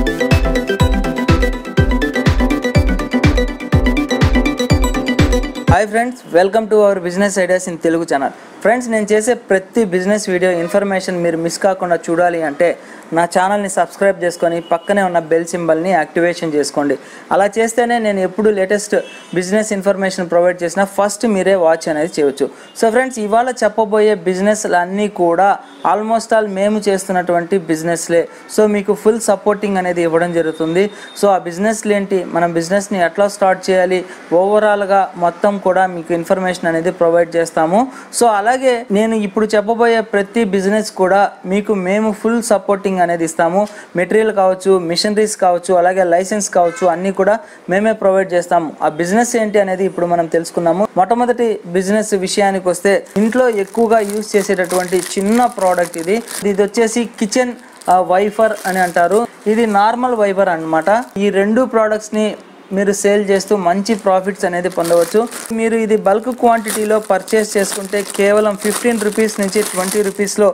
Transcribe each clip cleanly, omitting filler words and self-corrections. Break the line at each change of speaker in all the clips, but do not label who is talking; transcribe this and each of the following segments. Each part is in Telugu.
Hi friends, welcome to our business ideas in Telugu channel. Friends, నేను చేసే ప్రతి బిజినెస్ వీడియో ఇన్ఫర్మేషన్ మీరు మిస్ కాకుండా చూడాలి అంటే నా ఛానల్ ని సబ్స్క్రైబ్ చేసుకొని పక్కనే ఉన్న బెల్ సింబల్ ని యాక్టివేషన్ చేసుకోండి. అలా చేస్తేనే నేను ఎప్పుడు లేటెస్ట్ బిజినెస్ ఇన్ఫర్మేషన్ ప్రొవైడ్ చేసినా ఫస్ట్ మీరే వాచ్ అనేది చేయొచ్చు. సో ఫ్రెండ్స్, ఇవాళ చెప్పబోయే బిజినెస్లు అన్నీ కూడా ఆల్మోస్ట్ ఆల్ మేము చేస్తున్నటువంటి బిజినెస్లే. సో మీకు ఫుల్ సపోర్టింగ్ అనేది ఇవ్వడం జరుగుతుంది. సో ఆ బిజినెస్లు ఏంటి, మనం బిజినెస్ని ఎట్లా స్టార్ట్ చేయాలి, ఓవరాల్గా మొత్తం కూడా మీకు ఇన్ఫర్మేషన్ అనేది ప్రొవైడ్ చేస్తాము. సో అలాగే నేను ఇప్పుడు చెప్పబోయే ప్రతి బిజినెస్ కూడా మీకు మేము ఫుల్ సపోర్టింగ్ అనేది ఇస్తాము. మెటీరియల్ కావచ్చు, మిషనరీస్ కావచ్చు, అలాగే లైసెన్స్ కావచ్చు, అన్నీ కూడా మేమే ప్రొవైడ్ చేస్తాము. ఆ బిజినెస్ ఏంటి అనేది ఇప్పుడు మనం తెలుసుకుందాము. మొట్టమొదటి బిజినెస్ విషయానికి వస్తే, ఇంట్లో ఎక్కువగా యూజ్ చేసేటటువంటి చిన్న ప్రోడక్ట్ ఇది వచ్చేసి కిచెన్ వైఫర్ అని అంటారు. ఇది నార్మల్ వైఫర్ అన్నమాట. ఈ రెండు ప్రోడక్ట్స్ ని మీరు సేల్ చేస్తూ మంచి ప్రాఫిట్స్ అనేది పొందవచ్చు. మీరు ఇది బల్క్ క్వాంటిటీలో పర్చేస్ చేసుకుంటే కేవలం 15 రూపీస్ నుంచి 20 రూపీస్లో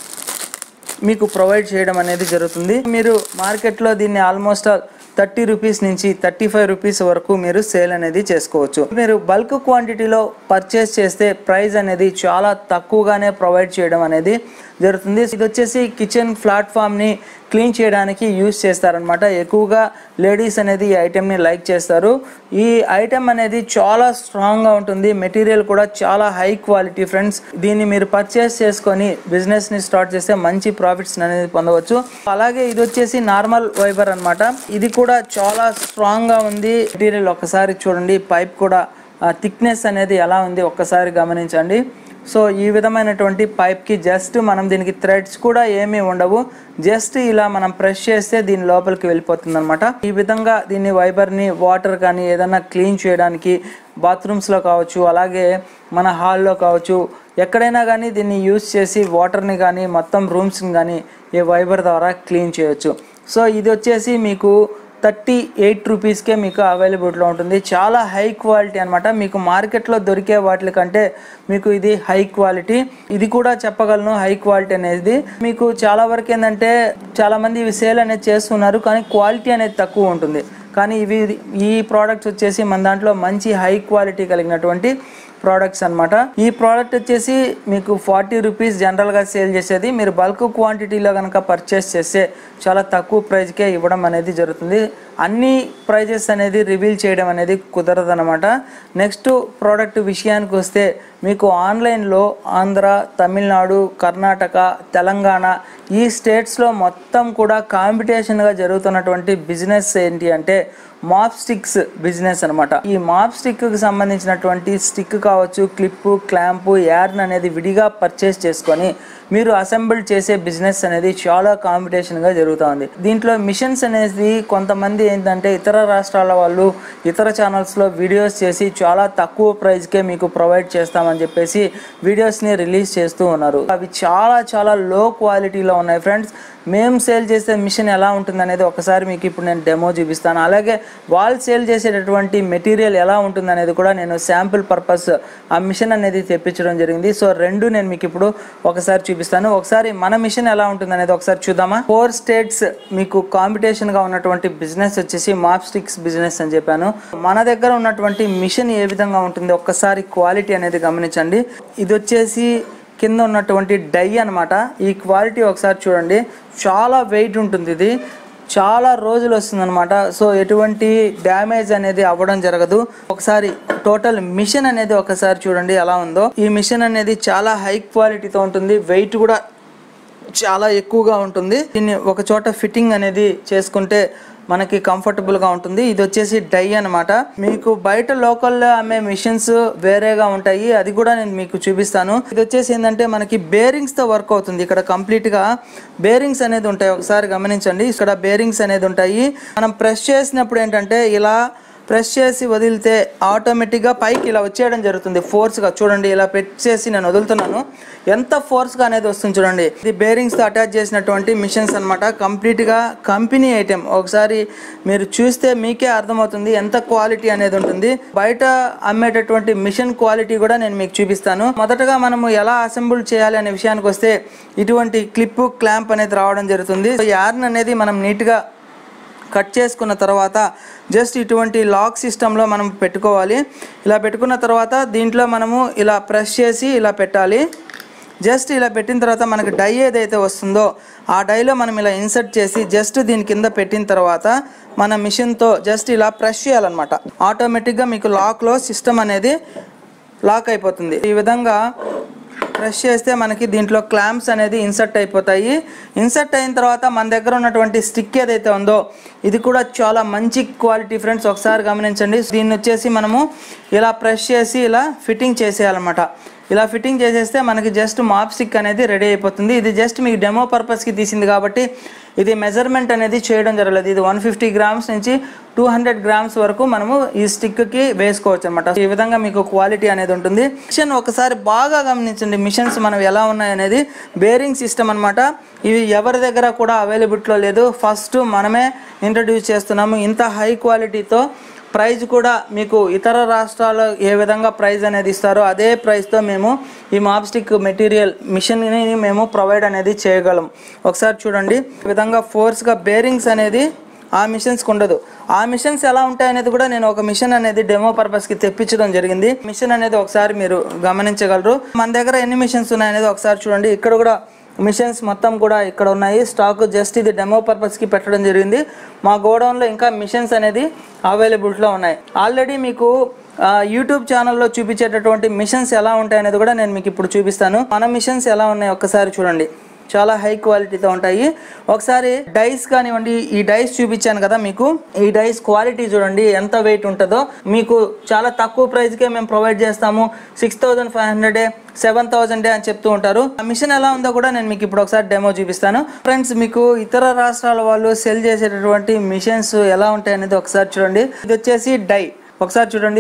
మీకు ప్రొవైడ్ చేయడం అనేది జరుగుతుంది. మీరు మార్కెట్లో దీన్ని ఆల్మోస్ట్ 30 రూపీస్ నుంచి 35 రూపీస్ వరకు మీరు సేల్ అనేది చేసుకోవచ్చు. మీరు బల్క్ క్వాంటిటీలో పర్చేస్ చేస్తే ప్రైస్ అనేది చాలా తక్కువగానే ప్రొవైడ్ చేయడం అనేది జరుగుతుంది. ఇది వచ్చేసి కిచెన్ ప్లాట్ఫామ్ని క్లీన్ చేయడానికి యూజ్ చేస్తారనమాట. ఎక్కువగా లేడీస్ అనేది ఈ ఐటెంని లైక్ చేస్తారు. ఈ ఐటెం అనేది చాలా స్ట్రాంగ్గా ఉంటుంది. మెటీరియల్ కూడా చాలా హై క్వాలిటీ ఫ్రెండ్స్. దీన్ని మీరు పర్చేస్ చేసుకొని బిజినెస్ని స్టార్ట్ చేస్తే మంచి ప్రాఫిట్స్ అనేది పొందవచ్చు. అలాగే ఇది వచ్చేసి నార్మల్ వైబర్ అనమాట. ఇది కూడా చాలా స్ట్రాంగ్గా ఉంది. మెటీరియల్ ఒక్కసారి చూడండి, పైప్ కూడా థిక్నెస్ అనేది ఎలా ఉంది ఒక్కసారి గమనించండి. సో ఈ విధమైనటువంటి పైప్కి జస్ట్ మనం దీనికి థ్రెడ్స్ కూడా ఏమీ ఉండవు. జస్ట్ ఇలా మనం ప్రెస్ చేస్తే దీని లోపలికి వెళ్ళిపోతుంది అనమాట. ఈ విధంగా దీన్ని వైబర్ని వాటర్ కానీ ఏదైనా క్లీన్ చేయడానికి బాత్రూమ్స్లో కావచ్చు, అలాగే మన హాల్లో కావచ్చు, ఎక్కడైనా కానీ దీన్ని యూజ్ చేసి వాటర్ని కానీ మొత్తం రూమ్స్ని కానీ ఈ వైబర్ ద్వారా క్లీన్ చేయొచ్చు. సో ఇది వచ్చేసి మీకు 38 రూపీస్కే మీకు అవైలబిలిటీలో ఉంటుంది. చాలా హై క్వాలిటీ అనమాట. మీకు మార్కెట్లో దొరికే వాటి కంటే మీకు ఇది హై క్వాలిటీ. ఇది కూడా చెప్పగలను హై క్వాలిటీ అనేది. మీకు చాలా వరకు ఏంటంటే చాలామంది ఇవి సేల్ అనేది చేస్తున్నారు, కానీ క్వాలిటీ అనేది తక్కువ ఉంటుంది. కానీ ఈ ప్రోడక్ట్స్ వచ్చేసి మన దాంట్లో మంచి హై క్వాలిటీ కలిగినటువంటి ప్రోడక్ట్స్ అనమాట. ఈ ప్రోడక్ట్ వచ్చేసి మీకు 40 రూపీస్ జనరల్గా సేల్ చేసేది. మీరు బల్క్ క్వాంటిటీలో కనుక పర్చేస్ చేస్తే చాలా తక్కువ ప్రైస్కే ఇవ్వడం అనేది జరుగుతుంది. అన్ని ప్రైజెస్ అనేది రివీల్ చేయడం అనేది కుదరదు అనమాట. నెక్స్ట్ ప్రోడక్ట్ విషయానికి వస్తే, మీకు ఆన్లైన్లో ఆంధ్ర, తమిళనాడు, కర్ణాటక, తెలంగాణ ఈ స్టేట్స్లో మొత్తం కూడా కాంపిటీషన్గా జరుగుతున్నటువంటి బిజినెస్ ఏంటి అంటే మాప్ స్టిక్స్ బిజినెస్ అనమాట. ఈ మాప్ స్టిక్కి సంబంధించినటువంటి స్టిక్ కావచ్చు, క్లిప్పు, క్లాంపు, యార్న్ అనేది విడిగా పర్చేస్ చేసుకొని మీరు అసెంబుల్ చేసే బిజినెస్ అనేది చాలా కాంపిటీషన్గా జరుగుతూ ఉంది. దీంట్లో మిషన్స్ అనేది కొంతమంది ఏంటంటే ఇతర రాష్ట్రాల వాళ్ళు ఇతర ఛానల్స్లో వీడియోస్ చేసి చాలా తక్కువ ప్రైస్కే మీకు ప్రొవైడ్ చేస్తామని చెప్పేసి వీడియోస్ని రిలీజ్ చేస్తూ ఉన్నారు. అవి చాలా చాలా లో క్వాలిటీలో ఉన్నాయి ఫ్రెండ్స్. మేము సేల్ చేసే మిషన్ ఎలా ఉంటుంది అనేది ఒకసారి మీకు ఇప్పుడు నేను డెమో చూపిస్తాను. అలాగే వాళ్ళు సేల్ చేసేటటువంటి మెటీరియల్ ఎలా ఉంటుంది అనేది కూడా నేను శాంపుల్ పర్పస్ ఆ మిషన్ అనేది తెప్పించడం జరిగింది. సో రెండు నేను మీకు ఇప్పుడు ఒకసారి చూపిస్తాను. ఒకసారి మన మిషన్ ఎలా ఉంటుంది అనేది ఒకసారి చూద్దామా. 4 స్టేట్స్ మీకు కాంపిటీషన్గా ఉన్నటువంటి బిజినెస్ వచ్చేసి మాప్ స్టిక్స్ బిజినెస్ అని చెప్పాను. మన దగ్గర ఉన్నటువంటి మిషన్ ఏ విధంగా ఉంటుంది ఒక్కసారి క్వాలిటీ అనేది గమనించండి. ఇది వచ్చేసి కింద ఉన్నటువంటి డై అనమాట. ఈ క్వాలిటీ ఒకసారి చూడండి, చాలా వెయిట్ ఉంటుంది. ఇది చాలా రోజులు వస్తుందన్నమాట. సో ఎటువంటి డ్యామేజ్ అనేది అవ్వడం జరగదు. ఒకసారి టోటల్ మిషన్ అనేది ఒకసారి చూడండి ఎలా ఉందో. ఈ మిషన్ అనేది చాలా హై క్వాలిటీతో ఉంటుంది. వెయిట్ కూడా చాలా ఎక్కువగా ఉంటుంది. దీన్ని ఒక చోట ఫిట్టింగ్ అనేది చేసుకుంటే మనకి కంఫర్టబుల్గా ఉంటుంది. ఇది వచ్చేసి డై అనమాట. మీకు బయట లోకల్లో అమ్మే మిషన్స్ వేరేగా ఉంటాయి, అది కూడా నేను మీకు చూపిస్తాను. ఇది వచ్చేసి ఏంటంటే మనకి బేరింగ్స్తో వర్క్ అవుతుంది. ఇక్కడ కంప్లీట్గా బేరింగ్స్ అనేది ఉంటాయి. ఒకసారి గమనించండి, ఇక్కడ బేరింగ్స్ అనేది ఉంటాయి. మనం ప్రెస్ చేసినప్పుడు ఏంటంటే ఇలా ప్రెస్ చేసి వదిలితే ఆటోమేటిక్గా పైకి ఇలా వచ్చేయడం జరుగుతుంది. ఫోర్స్గా చూడండి, ఇలా చేసి నేను వదులుతున్నాను, ఎంత ఫోర్స్గా అనేది వస్తుంది చూడండి. ఇది బేరింగ్స్తో అటాచ్ చేసినటువంటి మిషన్స్ అనమాట. కంప్లీట్గా కంపెనీ ఐటెం. ఒకసారి మీరు చూస్తే మీకే అర్థమవుతుంది ఎంత క్వాలిటీ అనేది ఉంటుంది. బయట అమ్మేటటువంటి మిషన్ క్వాలిటీ కూడా నేను మీకు చూపిస్తాను. మొదటగా మనము ఎలా అసెంబుల్ చేయాలి అనే విషయానికి వస్తే, ఇటువంటి క్లిప్, క్లాంప్ అనేది రావడం జరుగుతుంది. యార్న్ అనేది మనం నీట్గా కట్ చేసుకున్న తర్వాత జస్ట్ ఇటువంటి లాక్ సిస్టంలో మనం పెట్టుకోవాలి. ఇలా పెట్టుకున్న తర్వాత దీంట్లో మనము ఇలా ప్రెస్ చేసి ఇలా పెట్టాలి. జస్ట్ ఇలా పెట్టిన తర్వాత మనకి డై ఏదైతే వస్తుందో ఆ డైలో మనం ఇలా ఇన్సర్ట్ చేసి జస్ట్ దీని కింద పెట్టిన తర్వాత మన మిషన్తో జస్ట్ ఇలా ప్రెస్ చేయాలన్నమాట. ఆటోమేటిక్గా మీకు లాక్లో సిస్టమ్ అనేది లాక్ అయిపోతుంది. ఈ విధంగా ప్రెస్ చేస్తే మనకి దీంట్లో క్లాంప్స్ అనేది ఇన్సర్ట్ అయిపోతాయి. ఇన్సర్ట్ అయిన తర్వాత మన దగ్గర ఉన్నటువంటి స్టిక్ ఏదైతే ఉందో ఇది కూడా చాలా మంచి క్వాలిటీ ఫ్రెండ్స్, ఒకసారి గమనించండి. దీన్ని వచ్చేసి మనము ఇలా ప్రెస్ చేసి ఇలా ఫిట్టింగ్ చేసేయాలన్నమాట. ఇలా ఫిట్టింగ్ చేసేస్తే మనకి జస్ట్ మాప్ స్టిక్ అనేది రెడీ అయిపోతుంది. ఇది జస్ట్ మీకు డెమో పర్పస్కి తీసింది కాబట్టి ఇది మెజర్మెంట్ అనేది చేయడం జరగలేదు. ఇది 150 గ్రామ్స్ నుంచి 200 గ్రామ్స్ వరకు మనము ఈ స్టిక్కి వేసుకోవచ్చు అనమాట. ఈ విధంగా మీకు క్వాలిటీ అనేది ఉంటుంది. మిషన్ ఒకసారి బాగా గమనించండి, మిషన్స్ మనం ఎలా ఉన్నాయనేది. బేరింగ్ సిస్టమ్ అనమాట. ఇవి ఎవరి దగ్గర కూడా అవైలబిలిటీలో లేదు, ఫస్ట్ మనమే ఇంట్రడ్యూస్ చేస్తున్నాము. ఇంత హై క్వాలిటీతో ప్రైజ్ కూడా మీకు ఇతర రాష్ట్రాల్లో ఏ విధంగా ప్రైజ్ అనేది ఇస్తారో అదే ప్రైస్తో మేము ఈ మాప్ స్టిక్ మెటీరియల్ మిషన్ని మేము ప్రొవైడ్ అనేది చేయగలం. ఒకసారి చూడండి, ఈ విధంగా ఫోర్స్గా బేరింగ్స్ అనేది ఆ మిషన్స్కి ఉండదు. ఆ మిషన్స్ ఎలా ఉంటాయనేది కూడా నేను ఒక మిషన్ అనేది డెమో పర్పస్కి తెప్పించడం జరిగింది. మిషన్ అనేది ఒకసారి మీరు గమనించగలరు. మన దగ్గర ఎన్ని మిషన్స్ ఉన్నాయనేది ఒకసారి చూడండి. ఇక్కడ కూడా మిషన్స్ మొత్తం కూడా ఇక్కడ ఉన్నాయి. స్టాక్ జస్ట్ ఇది డెమో పర్పస్కి పెట్టడం జరిగింది. మా గోడౌన్లో ఇంకా మిషన్స్ అనేది అవైలబిలిటీలో ఉన్నాయి. ఆల్రెడీ మీకు యూట్యూబ్ ఛానల్లో చూపించేటటువంటి మిషన్స్ ఎలా ఉంటాయి అనేది కూడా నేను మీకు ఇప్పుడు చూపిస్తాను. మన మిషన్స్ ఎలా ఉన్నాయి ఒక్కసారి చూడండి, చాలా హై క్వాలిటీతో ఉంటాయి. ఒకసారి డైస్ కానివ్వండి, ఈ డైస్ చూపించాను కదా మీకు, ఈ డైస్ క్వాలిటీ చూడండి ఎంత వెయిట్ ఉంటుందో. మీకు చాలా తక్కువ ప్రైస్కే మేము ప్రొవైడ్ చేస్తాము. 6500 7,000 అని చెప్తూ ఉంటారు. ఆ మిషన్ ఎలా ఉందో కూడా నేను మీకు ఇప్పుడు ఒకసారి డెమో చూపిస్తాను. ఫ్రెండ్స్, మీకు ఇతర రాష్ట్రాల వాళ్ళు సెల్ చేసేటటువంటి మిషన్స్ ఎలా ఉంటాయి అనేది ఒకసారి చూడండి. ఇది వచ్చేసి డై. ఒకసారి చూడండి,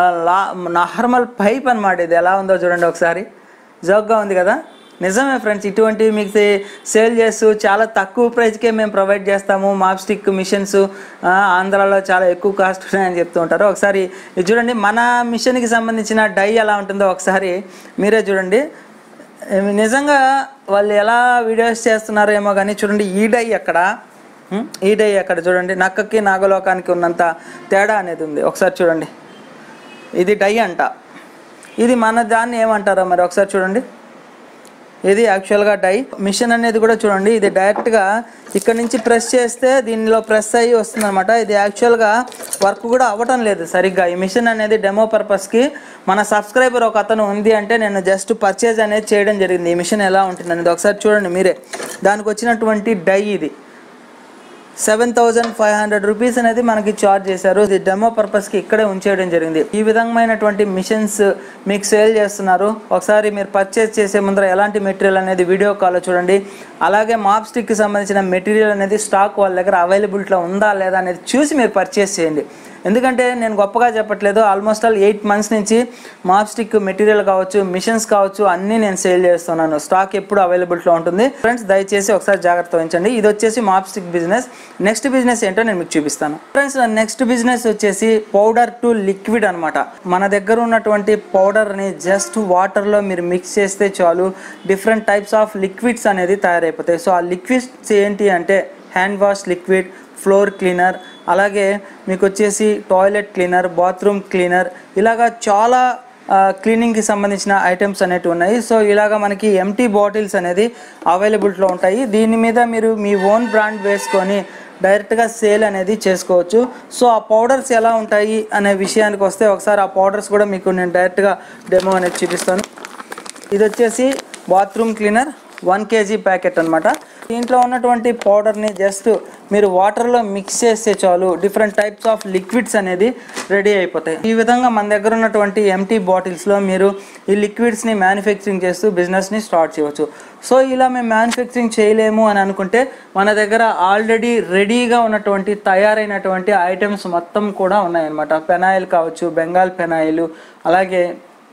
నార్మల్ పైప్ అనమాట. ఇది ఎలా ఉందో చూడండి ఒకసారి. జోక్గా ఉంది కదా. నిజమే ఫ్రెండ్స్, ఇటువంటివి మీకు సేల్ చేస్తూ చాలా తక్కువ ప్రైస్కే మేము ప్రొవైడ్ చేస్తాము. మాప్ స్టిక్ మిషన్స్ ఆంధ్రాలో చాలా ఎక్కువ కాస్ట్ ఉన్నాయని చెప్తూ ఉంటారు. ఒకసారి ఇది చూడండి, మన మిషన్కి సంబంధించిన డై ఎలా ఉంటుందో ఒకసారి మీరే చూడండి. నిజంగా వాళ్ళు ఎలా వీడియోస్ చేస్తున్నారో ఏమో కానీ చూడండి, ఈ డై అక్కడ చూడండి, నక్కకి నాగలోకానికి ఉన్నంత తేడా అనేది ఉంది. ఒకసారి చూడండి, ఇది డై అంట. ఇది మన దాన్ని ఏమంటారో మరి ఒకసారి చూడండి. ఇది యాక్చువల్గా డై. మిషన్ అనేది కూడా చూడండి, ఇది డైరెక్ట్గా ఇక్కడ నుంచి ప్రెస్ చేస్తే దీనిలో ప్రెస్ అయ్యి వస్తుంది అనమాట. ఇది యాక్చువల్గా వర్క్ కూడా అవ్వటం లేదు సరిగ్గా. ఈ మిషన్ అనేది డెమో పర్పస్కి మన సబ్స్క్రైబర్ ఒక అతను ఉంది అంటే నేను జస్ట్ పర్చేజ్ అనేది చేయడం జరిగింది. ఈ మిషన్ ఎలా ఉంటుంది అనేది ఒకసారి చూడండి మీరే. దానికి వచ్చినటువంటి డై ఇది 7,500 రూపీస్ అనేది మనకి చార్జ్ చేశారు. ఇది డెమో పర్పస్కి ఇక్కడే ఉంచేయడం జరిగింది. ఈ విధమైనటువంటి మిషన్స్ మీకు సేల్ చేస్తున్నారు. ఒకసారి మీరు పర్చేస్ చేసే ముందర ఎలాంటి మెటీరియల్ అనేది వీడియో కాల్లో చూడండి. అలాగే మాప్ స్టిక్కి సంబంధించిన మెటీరియల్ అనేది స్టాక్ వాళ్ళ దగ్గర అవైలబిలిటీలో ఉందా లేదా అనేది చూసి మీరు పర్చేస్ చేయండి. ఎందుకంటే నేను గొప్పగా చెప్పట్లేదు, ఆల్మోస్ట్ ఆల్ 8 మంత్స్ నుంచి మాప్ స్టిక్ మెటీరియల్ కావచ్చు, మిషన్స్ కావచ్చు, అన్నీ నేను సేల్ చేస్తున్నాను. స్టాక్ ఎప్పుడు అవైలబిలిటీలో ఉంటుంది. ఫ్రెండ్స్, దయచేసి ఒకసారి జాగ్రత్త వహించండి. ఇది వచ్చేసి mop stick business. Next business ఏంటో నేను మీకు చూపిస్తాను. ఫ్రెండ్స్, నెక్స్ట్ బిజినెస్ వచ్చేసి పౌడర్ టు లిక్విడ్ అనమాట. మన దగ్గర ఉన్నటువంటి పౌడర్ని జస్ట్ వాటర్లో మీరు మిక్స్ చేస్తే చాలు, డిఫరెంట్ టైప్స్ ఆఫ్ లిక్విడ్స్ అనేది తయారైపోతాయి. సో ఆ లిక్విడ్స్ ఏంటి అంటే hand wash liquid, floor cleaner, అలాగే మీకు వచ్చేసి టాయిలెట్ క్లీనర్, బాత్రూమ్ క్లీనర్, ఇలాగా చాలా క్లీనింగ్కి సంబంధించిన ఐటమ్స్ అనేవి ఉన్నాయి. సో ఇలాగా మనకి ఎంటీ బాటిల్స్ అనేది అవైలబిలిటీలో ఉంటాయి. దీని మీద మీరు మీ ఓన్ బ్రాండ్ వేసుకొని డైరెక్ట్గా సేల్ అనేది చేసుకోవచ్చు. సో ఆ పౌడర్స్ ఎలా ఉంటాయి అనే విషయానికి వస్తే ఒకసారి ఆ పౌడర్స్ కూడా మీకు నేను డైరెక్ట్గా డెమో అనేది చూపిస్తాను. ఇది వచ్చేసి బాత్రూమ్ క్లీనర్ 1 kg ప్యాకెట్ అనమాట. దీంట్లో ఉన్నటువంటి పౌడర్ని జస్ట్ మీరు వాటర్లో మిక్స్ చేస్తే చాలు, డిఫరెంట్ టైప్స్ ఆఫ్ లిక్విడ్స్ అనేది రెడీ అయిపోతాయి. ఈ విధంగా మన దగ్గర ఉన్నటువంటి ఎంటీ బాటిల్స్లో మీరు ఈ లిక్విడ్స్ని మ్యానుఫ్యాక్చరింగ్ చేస్తూ బిజినెస్ని స్టార్ట్ చేయవచ్చు. సో ఇలా మేము మ్యానుఫ్యాక్చరింగ్ చేయలేము అని అనుకుంటే మన దగ్గర ఆల్రెడీ రెడీగా ఉన్నటువంటి తయారైనటువంటి ఐటమ్స్ మొత్తం కూడా ఉన్నాయన్నమాట. పెనాయిల్ కావచ్చు, బెంగాల్ పెనాయిల్, అలాగే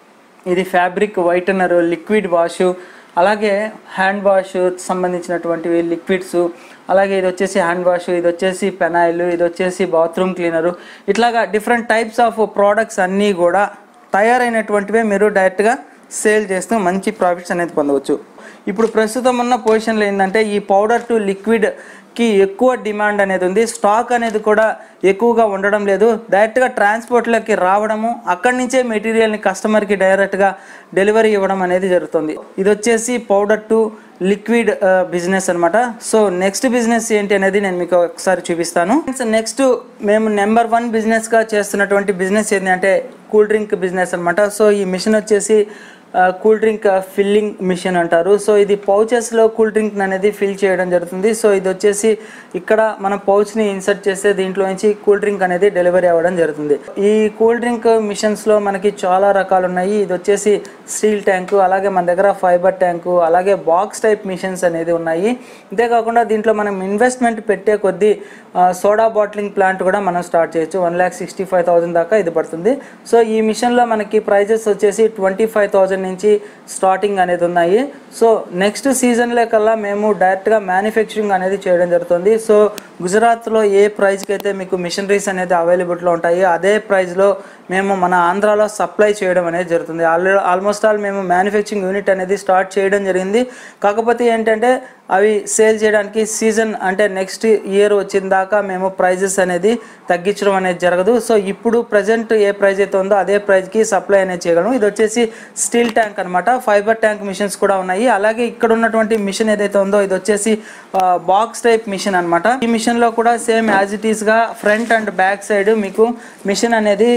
ఇది ఫ్యాబ్రిక్ వైటనర్, లిక్విడ్ వాష్, అలాగే హ్యాండ్ వాష్ సంబంధించినటువంటివి లిక్విడ్స్, అలాగే ఇది వచ్చేసి హ్యాండ్ వాష్, ఇది వచ్చేసి పెనాయిల్, ఇది వచ్చేసి బాత్రూమ్ క్లీనరు, ఇట్లాగా డిఫరెంట్ టైప్స్ ఆఫ్ ప్రోడక్ట్స్ అన్నీ కూడా తయారైనటువంటివే మీరు డైరెక్ట్గా సేల్ చేస్తూ మంచి ప్రాఫిట్స్ అనేది పొందవచ్చు. ఇప్పుడు ప్రస్తుతం ఉన్న పొజిషన్లో ఏంటంటే ఈ పౌడర్ టు లిక్విడ్ కి ఎక్కువ డిమాండ్ అనేది ఉంది. స్టాక్ అనేది కూడా ఎక్కువగా ఉండడం లేదు. డైరెక్ట్గా ట్రాన్స్పోర్ట్లోకి రావడము, అక్కడి నుంచే మెటీరియల్ని కస్టమర్కి డైరెక్ట్గా డెలివరీ ఇవ్వడం అనేది జరుగుతుంది. ఇది వచ్చేసి పౌడర్ టు లిక్విడ్ బిజినెస్ అనమాట. సో నెక్స్ట్ బిజినెస్ ఏంటి అనేది నేను మీకు ఒకసారి చూపిస్తాను. నెక్స్ట్ మేము నెంబర్ 1 బిజినెస్గా చేస్తున్నటువంటి బిజినెస్ ఏంటి అంటే కూల్ డ్రింక్ బిజినెస్ అనమాట. సో ఈ మిషన్ వచ్చేసి కూల్ డ్రింక్ ఫిల్లింగ్ మిషన్ అంటారు. సో ఇది పౌచెస్లో కూల్ డ్రింక్ అనేది ఫిల్ చేయడం జరుగుతుంది. సో ఇది వచ్చేసి ఇక్కడ మనం పౌచ్ని ఇన్సర్ట్ చేస్తే దీంట్లో నుంచి కూల్ డ్రింక్ అనేది డెలివరీ అవ్వడం జరుగుతుంది. ఈ కూల్ డ్రింక్ మిషన్స్లో మనకి చాలా రకాలు ఉన్నాయి. ఇది వచ్చేసి స్టీల్ ట్యాంకు, అలాగే మన దగ్గర ఫైబర్ ట్యాంకు, అలాగే బాక్స్ టైప్ మిషన్స్ అనేది ఉన్నాయి. అంతేకాకుండా దీంట్లో మనం ఇన్వెస్ట్మెంట్ పెట్టే కొద్దీ సోడా బాటిలింగ్ ప్లాంట్ కూడా మనం స్టార్ట్ చేయొచ్చు. 1,65,000 దాకా ఇది పడుతుంది. సో ఈ మిషన్లో మనకి ప్రైజెస్ వచ్చేసి 25,000 నుంచి స్టార్టింగ్ అనేది ఉన్నాయి. సో నెక్స్ట్ సీజన్లో కల్లా మేము డైరెక్ట్గా మ్యానుఫ్యాక్చరింగ్ అనేది చేయడం జరుగుతుంది. సో గుజరాత్లో ఏ ప్రైస్కి అయితే మీకు మిషనరీస్ అనేది అవైలబుల్లో ఉంటాయి, అదే ప్రైస్లో మేము మన ఆంధ్రాలో సప్లై చేయడం అనేది జరుగుతుంది. ఆల్మోస్ట్ ఆల్ మేము మ్యానుఫ్యాక్చరింగ్ యూనిట్ అనేది స్టార్ట్ చేయడం జరిగింది. కాకపోతే ఏంటంటే అవి సేల్ చేయడానికి సీజన్ అంటే నెక్స్ట్ ఇయర్ వచ్చిన దాకా మేము ప్రైజెస్ అనేది తగ్గించడం అనేది జరగదు. సో ఇప్పుడు ప్రజెంట్ ఏ ప్రైస్ అయితే ఉందో అదే ప్రైస్కి సప్లై అనేది చేయగలము. ఇది వచ్చేసి స్టీల్ ట్యాంక్ అనమాట. ఫైబర్ ట్యాంక్ మిషన్స్ కూడా ఉన్నాయి. అలాగే ఇక్కడ ఉన్నటువంటి మిషన్ ఏదైతే ఉందో ఇది వచ్చేసి బాక్స్ టైప్ మిషన్ అనమాట. ఈ మిషన్లో కూడా సేమ్ యాజ్ ఇట్ ఈస్గా ఫ్రంట్ అండ్ బ్యాక్ సైడ్ మీకు మిషన్ అనేది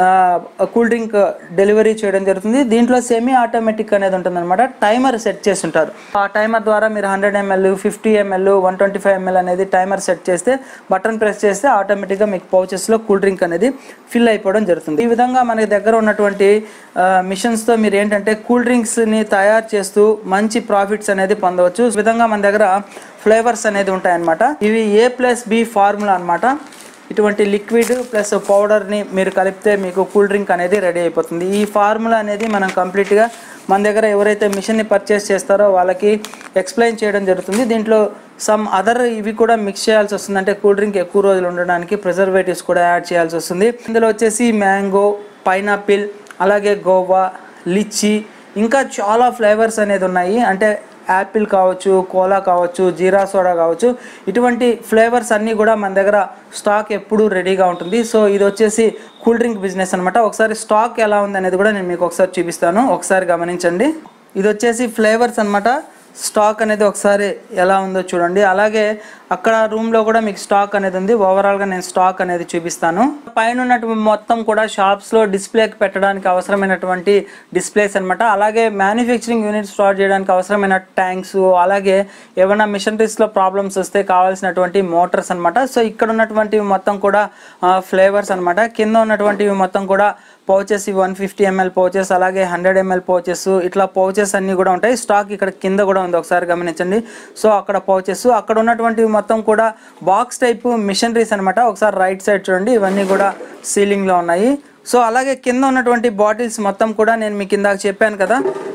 కూల్ డ్రింక్ డెలివరీ చేయడం జరుగుతుంది. దీంట్లో సెమీ ఆటోమేటిక్ అనేది ఉంటుంది అనమాట. టైమర్ సెట్ చేసి ఉంటారు. ఆ టైమర్ ద్వారా మీరు 100 ml, 50 ml, 125 ml అనేది టైమర్ సెట్ చేస్తే బటన్ ప్రెస్ చేస్తే ఆటోమేటిక్గా మీకు పౌచెస్లో కూల్ డ్రింక్ అనేది ఫిల్ అయిపోవడం జరుగుతుంది. ఈ విధంగా మన దగ్గర ఉన్నటువంటి మిషన్స్తో మీరు ఏంటంటే కూల్ డ్రింక్స్ని తయారు చేస్తూ మంచి ప్రాఫిట్స్ అనేది పొందవచ్చు. ఈ విధంగా మన దగ్గర ఫ్లేవర్స్ అనేది ఉంటాయన్నమాట. ఇవి A+B ఫార్ములా అనమాట. ఇటువంటి లిక్విడ్ ప్లస్ పౌడర్ని మీరు కలిపితే మీకు కూల్ డ్రింక్ అనేది రెడీ అయిపోతుంది. ఈ ఫార్ములా అనేది మనం కంప్లీట్గా మన దగ్గర ఎవరైతే మిషన్ని పర్చేస్ చేస్తారో వాళ్ళకి ఎక్స్ప్లెయిన్ చేయడం జరుగుతుంది. దీంట్లో సమ్ అదర్ ఇవి కూడా మిక్స్ చేయాల్సి వస్తుంది. అంటే కూల్ డ్రింక్ ఎక్కువ రోజులు ఉండడానికి ప్రిజర్వేటివ్స్ కూడా యాడ్ చేయాల్సి వస్తుంది. ఇందులో వచ్చేసి మ్యాంగో, పైనాపిల్, అలాగే గోవా, లిచ్చి, ఇంకా చాలా ఫ్లేవర్స్ అనేది ఉన్నాయి. అంటే యాపిల్ కావచ్చు, కోలా కావచ్చు, జీరా సోడా కావచ్చు, ఇటువంటి ఫ్లేవర్స్ అన్నీ కూడా మన దగ్గర స్టాక్ ఎప్పుడు రెడీగా ఉంటుంది. సో ఇది వచ్చేసి కూల్ డ్రింక్ బిజినెస్ అనమాట. ఒకసారి స్టాక్ ఎలా ఉంది అనేది కూడా నేను మీకు ఒకసారి చూపిస్తాను, ఒకసారి గమనించండి. ఇది వచ్చేసి ఫ్లేవర్స్ అనమాట. స్టాక్ అనేది ఒకసారి ఎలా ఉందో చూడండి. అలాగే అక్కడ రూమ్లో కూడా మీకు స్టాక్ అనేది ఉంది. ఓవరాల్గా నేను స్టాక్ అనేది చూపిస్తాను. పైన ఉన్నటువంటి మొత్తం కూడా షాప్స్లో డిస్ప్లేకి పెట్టడానికి అవసరమైనటువంటి డిస్ప్లేస్ అనమాట. అలాగే మ్యానుఫ్యాక్చరింగ్ యూనిట్ స్టార్ట్ చేయడానికి అవసరమైన ట్యాంక్స్, అలాగే ఏమైనా మిషనరీస్లో ప్రాబ్లమ్స్ వస్తే కావాల్సినటువంటి మోటార్స్ అనమాట. సో ఇక్కడ ఉన్నటువంటివి మొత్తం కూడా ఫ్లేవర్స్ అనమాట. కింద ఉన్నటువంటివి మొత్తం కూడా పౌచెస్, 150 ml పౌచెస్, అలాగే 100 ml పౌచెస్, ఇట్లా పౌచెస్ అన్నీ కూడా ఉంటాయి. స్టాక్ ఇక్కడ కింద కూడా ఉంది, ఒకసారి గమనించండి. సో అక్కడ పౌచెస్, అక్కడ ఉన్నటువంటివి మొత్తం కూడా బాక్స్ టైప్ మిషనరీస్ అనమాట. ఒకసారి రైట్ సైడ్ చూడండి, ఇవన్నీ కూడా సీలింగ్లో ఉన్నాయి. సో అలాగే కింద ఉన్నటువంటి బాటిల్స్ మొత్తం కూడా నేను మీకు ఇందాక చెప్పాను కదా,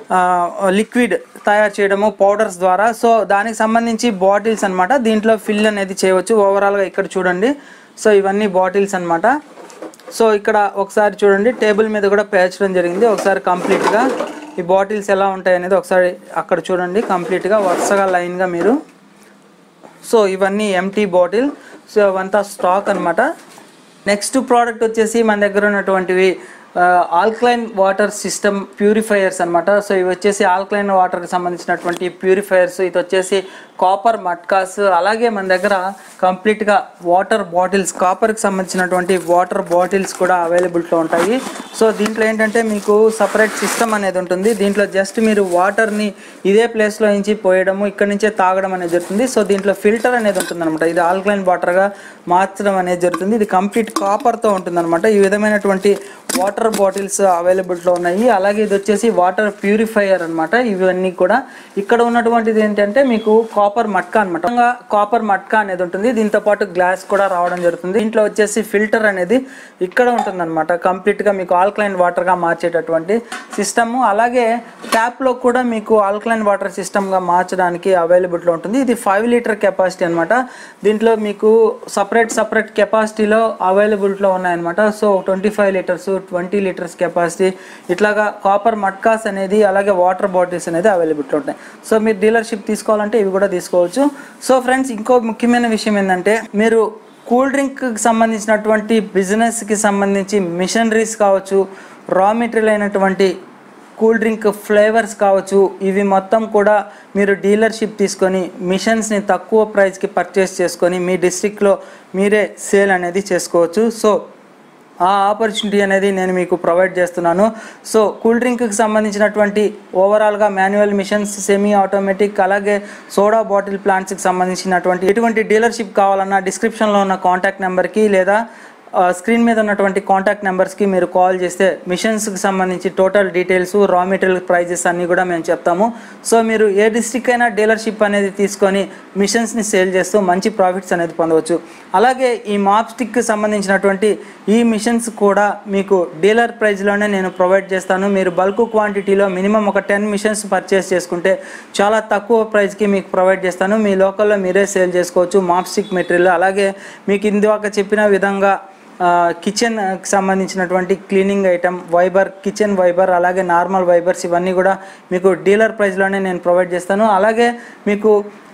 లిక్విడ్ తయారు చేయడము పౌడర్స్ ద్వారా. సో దానికి సంబంధించి బాటిల్స్ అనమాట. దీంట్లో ఫిల్ అనేది చేయవచ్చు. ఓవరాల్గా ఇక్కడ చూడండి. సో ఇవన్నీ బాటిల్స్ అనమాట. సో ఇక్కడ ఒకసారి చూడండి, టేబుల్ మీద కూడా పేర్చడం జరిగింది. ఒకసారి కంప్లీట్గా ఈ బాటిల్స్ ఎలా ఉంటాయి అనేది ఒకసారి అక్కడ చూడండి. కంప్లీట్గా వరుసగా లైన్గా మీరు. సో ఇవన్నీ ఎంటీ బాటిల్. సో అవంతా స్టాక్ అనమాట. నెక్స్ట్ ప్రోడక్ట్ వచ్చేసి మన దగ్గర ఉన్నటువంటివి ఆల్కలైన్ వాటర్ సిస్టమ్ ప్యూరిఫైయర్స్ అనమాట. సో ఇవి వచ్చేసి ఆల్కలైన్ వాటర్కి సంబంధించినటువంటి ప్యూరిఫైయర్స్. ఇది వచ్చేసి కాపర్ మట్కాస్, అలాగే మన దగ్గర కంప్లీట్గా వాటర్ బాటిల్స్, కాపర్కి సంబంధించినటువంటి వాటర్ బాటిల్స్ కూడా అవైలబుల్గా ఉంటాయి. సో దీంట్లో ఏంటంటే మీకు సపరేట్ సిస్టమ్ అనేది ఉంటుంది. దీంట్లో జస్ట్ మీరు వాటర్ని ఇదే ప్లేస్లో నుంచి పోయడము, ఇక్కడ నుంచే తాగడం అనేది జరుగుతుంది. సో దీంట్లో ఫిల్టర్ అనేది ఉంటుంది అనమాట. ఇది ఆల్కలైన్ వాటర్గా మార్చడం అనేది జరుగుతుంది. ఇది కంప్లీట్ కాపర్తో ఉంటుంది అనమాట. ఈ విధమైనటువంటి వాటర్ బాటిల్స్ అవైలబుల్గా ఉన్నాయి. అలాగే ఇది వచ్చేసి వాటర్ ప్యూరిఫైయర్ అనమాట. ఇవన్నీ కూడా ఇక్కడ ఉన్నటువంటిది ఏంటంటే మీకు కాపర్ మట్కా అనమాట. కాపర్ మట్కా అనేది ఉంటుంది. దీంతో పాటు గ్లాస్ కూడా రావడం జరుగుతుంది. దీంట్లో వచ్చేసి ఫిల్టర్ అనేది ఇక్కడ ఉంటుంది అనమాట. కంప్లీట్గా మీకు ఆల్కలైన్ వాటర్గా మార్చేటటువంటి సిస్టమ్. అలాగే ట్యాప్లో కూడా మీకు ఆల్కలైన్ వాటర్ సిస్టమ్గా మార్చడానికి అవైలబుల్గా ఉంటుంది. ఇది 5 లీటర్ కెపాసిటీ అనమాట. దీంట్లో మీకు సపరేట్ కెపాసిటీలో అవైలబుల్గా ఉన్నాయన్నమాట. సో 25 లీటర్స్, 20 లీటర్స్ కెపాసిటీ, ఇట్లాగా కాపర్ మట్కాస్ అనేది, అలాగే వాటర్ బాటిల్స్ అనేది అవైలబిలిటీ ఉంటాయి. సో మీరు డీలర్షిప్ తీసుకోవాలంటే ఇవి కూడా తీసుకోవచ్చు. సో ఫ్రెండ్స్, ఇంకో ముఖ్యమైన విషయం ఏంటంటే, మీరు కూల్ డ్రింక్కి సంబంధించినటువంటి బిజినెస్కి సంబంధించి మిషనరీస్ కావచ్చు, రా మెటీరియల్ అయినటువంటి కూల్ డ్రింక్ ఫ్లేవర్స్ కావచ్చు, ఇవి మొత్తం కూడా మీరు డీలర్షిప్ తీసుకొని మిషన్స్ని తక్కువ ప్రైస్కి పర్చేస్ చేసుకొని మీ డిస్ట్రిక్ట్లో మీరే సేల్ అనేది చేసుకోవచ్చు. సో ఆ ఆపర్చునిటీ అనేది నేను మీకు ప్రొవైడ్ చేస్తున్నాను. సో కూల్ డ్రింక్కి సంబంధించినటువంటి ఓవరాల్గా మాన్యువల్ మిషన్స్, సెమీ ఆటోమేటిక్, అలాగే సోడా బాటిల్ ప్లాంట్స్కి సంబంధించినటువంటి ఎటువంటి డీలర్షిప్ కావాలన్నా డిస్క్రిప్షన్లో ఉన్న కాంటాక్ట్ నెంబర్కి లేదా స్క్రీన్ మీద ఉన్నటువంటి కాంటాక్ట్ నెంబర్స్కి మీరు కాల్ చేస్తే మిషన్స్కి సంబంధించి total details, raw material prices అన్నీ కూడా మేము చెప్తాము. సో మీరు ఏ డిస్ట్రిక్ట్ అయినా డీలర్షిప్ అనేది తీసుకొని మిషన్స్ని సేల్ చేస్తూ మంచి ప్రాఫిట్స్ అనేది పొందవచ్చు. అలాగే ఈ మాప్ స్టిక్కి సంబంధించినటువంటి ఈ మిషన్స్ కూడా మీకు డీలర్ ప్రైజ్లోనే నేను ప్రొవైడ్ చేస్తాను. మీరు బల్క్ క్వాంటిటీలో మినిమం ఒక 10 మిషన్స్ పర్చేస్ చేసుకుంటే చాలా తక్కువ ప్రైస్కి మీకు ప్రొవైడ్ చేస్తాను. మీ లోకల్లో మీరే సేల్ చేసుకోవచ్చు మాప్ స్టిక్ మెటీరియల్. అలాగే మీకు ఇందాక చెప్పిన విధంగా కిచెన్కి సంబంధించినటువంటి cleaning item, wiper, kitchen wiper, అలాగే నార్మల్ వైబర్స్, ఇవన్నీ కూడా మీకు డీలర్ ప్రైస్లోనే నేను ప్రొవైడ్ చేస్తాను. అలాగే మీకు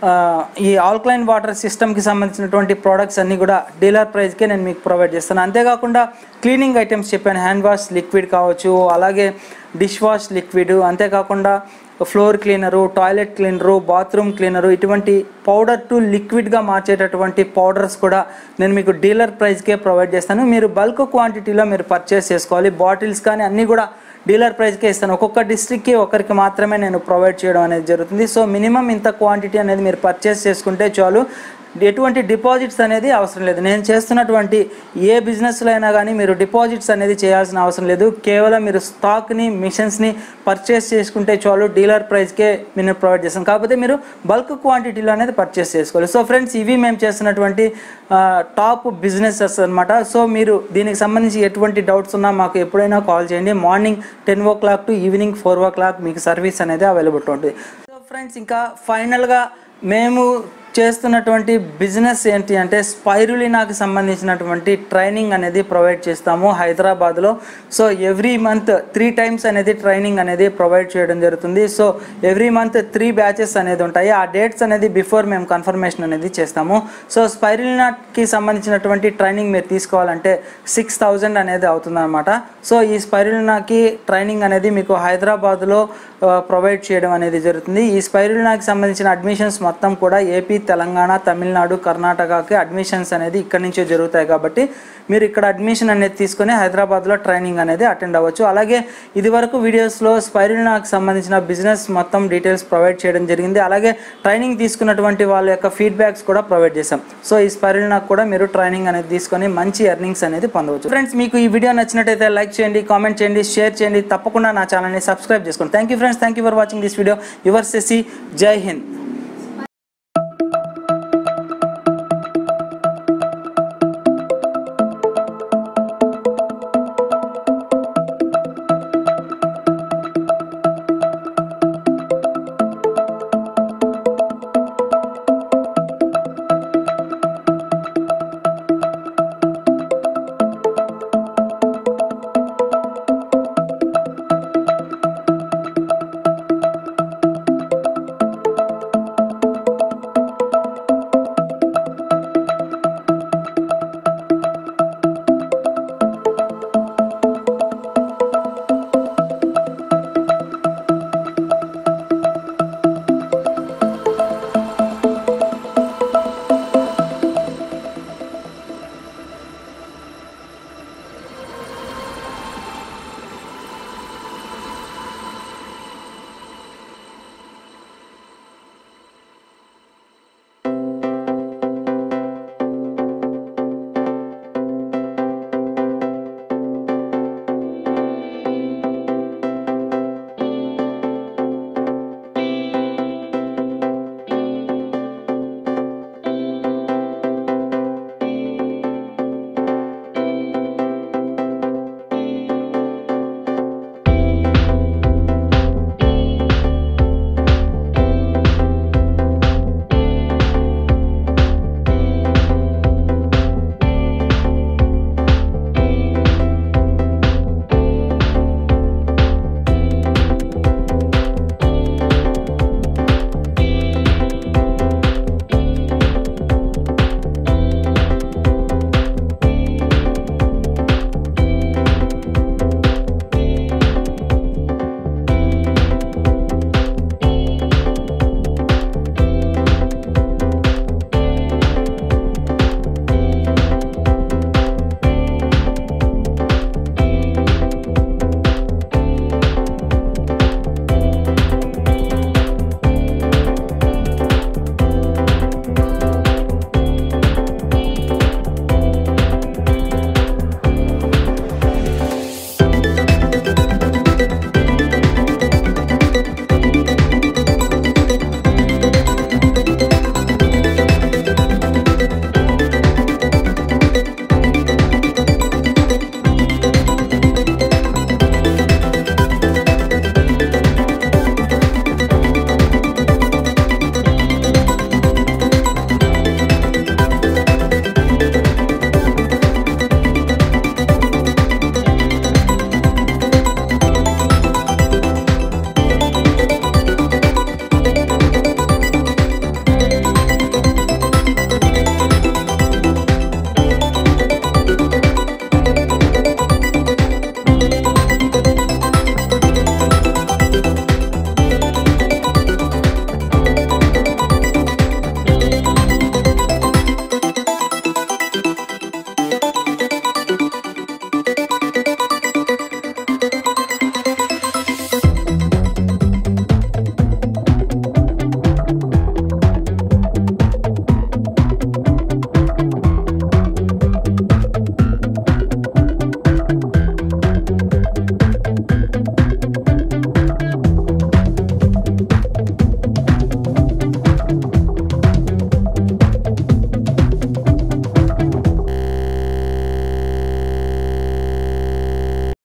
ఈ ఆల్కలైన్ వాటర్ సిస్టమ్కి సంబంధించినటువంటి ప్రోడక్ట్స్ అన్నీ కూడా డీలర్ ప్రైస్కే నేను మీకు ప్రొవైడ్ చేస్తాను. అంతేకాకుండా క్లీనింగ్ ఐటమ్స్ చెప్పాను, హ్యాండ్ వాష్ లిక్విడ్ కావచ్చు, అలాగే డిష్ వాష్ లిక్విడ్, అంతేకాకుండా floor cleaner, toilet cleaner, bathroom cleaner, ఇటువంటి పౌడర్ టు లిక్విడ్గా మార్చేటటువంటి పౌడర్స్ కూడా నేను మీకు డీలర్ ప్రైస్కే ప్రొవైడ్ చేస్తాను. మీరు బల్క్ క్వాంటిటీలో మీరు పర్చేస్ చేసుకోవాలి. బాటిల్స్ కానీ అన్నీ కూడా డీలర్ ప్రైస్కే ఇస్తాను. ఒక్కొక్క డిస్ట్రిక్ట్కి ఒకరికి మాత్రమే నేను ప్రొవైడ్ చేయడం అనేది జరుగుతుంది. సో మినిమం ఇంత క్వాంటిటీ అనేది మీరు పర్చేస్ చేసుకుంటే చాలు. ఎటువంటి డిపాజిట్స్ అనేది అవసరం లేదు. నేను చేస్తున్నటువంటి ఏ బిజినెస్లో అయినా కానీ మీరు డిపాజిట్స్ అనేది చేయాల్సిన అవసరం లేదు. కేవలం మీరు స్టాక్ని, మిషన్స్ని పర్చేస్ చేసుకుంటే చాలు. డీలర్ ప్రైస్కే నేను ప్రొవైడ్ చేస్తాను. కాకపోతే మీరు బల్క్ క్వాంటిటీలో అనేది పర్చేస్ చేసుకోవాలి. సో ఫ్రెండ్స్, ఇవి మేము చేస్తున్నటువంటి టాప్ బిజినెసెస్ అనమాట. సో మీరు దీనికి సంబంధించి ఎటువంటి డౌట్స్ ఉన్నా మాకు ఎప్పుడైనా కాల్ చేయండి. Morning 10 o'clock to evening 4 o'clock మీకు సర్వీస్ అనేది అవైలబుల్ ఉంటుంది. సో ఫ్రెండ్స్, ఇంకా ఫైనల్గా మేము చేస్తున్నటువంటి బిజినెస్ ఏంటి అంటే, స్పైరులినాకి సంబంధించినటువంటి ట్రైనింగ్ అనేది ప్రొవైడ్ చేస్తాము హైదరాబాద్లో. సో ఎవ్రీ మంత్ 3 times అనేది ట్రైనింగ్ అనేది ప్రొవైడ్ చేయడం జరుగుతుంది. సో ఎవ్రీ మంత్ 3 బ్యాచెస్ అనేది ఉంటాయి. ఆ డేట్స్ అనేది బిఫోర్ మేము కన్ఫర్మేషన్ అనేది చేస్తాము. సో స్పైరులినాకి సంబంధించినటువంటి ట్రైనింగ్ మీరు తీసుకోవాలంటే 6,000 అనేది అవుతుందన్నమాట. సో ఈ స్పైరులినాకి ట్రైనింగ్ అనేది మీకు హైదరాబాద్లో ప్రొవైడ్ చేయడం అనేది జరుగుతుంది. ఈ స్పైరులినాకి సంబంధించిన అడ్మిషన్స్ మొత్తం కూడా ఏపీ, తెలంగాణ, తమిళనాడు, కర్ణాటకకి అడ్మిషన్స్ అనేది ఇక్కడి నుంచే జరుగుతాయి. కాబట్టి మీరు ఇక్కడ అడ్మిషన్ అనేది తీసుకొని హైదరాబాద్లో ట్రైనింగ్ అనేది అటెండ్ అవ్వచ్చు. అలాగే ఇదివరకు వీడియోస్లో స్పైరులినాకి సంబంధించిన బిజినెస్ మొత్తం డీటెయిల్స్ ప్రొవైడ్ చేయడం జరిగింది. అలాగే ట్రైనింగ్ తీసుకున్నటువంటి వాళ్ళ యొక్క ఫీడ్బ్యాక్స్ కూడా ప్రొవైడ్ చేశాం. సో ఈ స్పైరులినాకి కూడా మీరు ట్రైనింగ్ అనేది తీసుకొని మంచి ఎర్నింగ్స్ అనేది పొందవచ్చు. ఫ్రెండ్స్, మీకు ఈ వీడియో నచ్చినట్టయితే లైక్ చేయండి, కామెంట్ చేయండి, షేర్ చేయండి. తప్పకుండా నా ఛానల్ని సబ్స్క్రైబ్ చేసుకోండి. Thank you friends, thank you for watching this video. Your Shashi. Jai Hind.